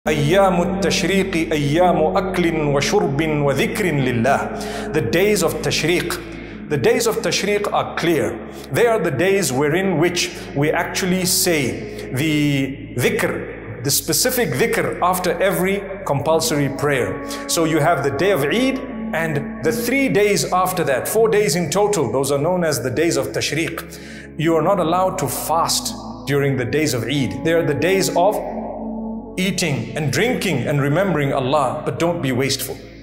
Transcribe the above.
أيام التشريق أيام أكل وشرب وذكر لله. The days of Tashriq. The days of Tashriq are clear. They are the days wherein which we actually say the dhikr, the specific dhikr after every compulsory prayer. So you have the day of Eid and the 3 days after that, 4 days in total. Those are known as the days of Tashriq. You are not allowed to fast during the days of Eid. They are the days of eating and drinking and remembering Allah, but don't be wasteful.